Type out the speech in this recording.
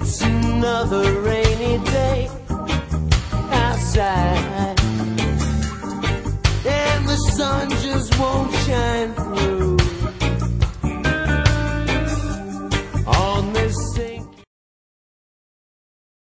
It's another rainy day outside, and the sun just won't shine through.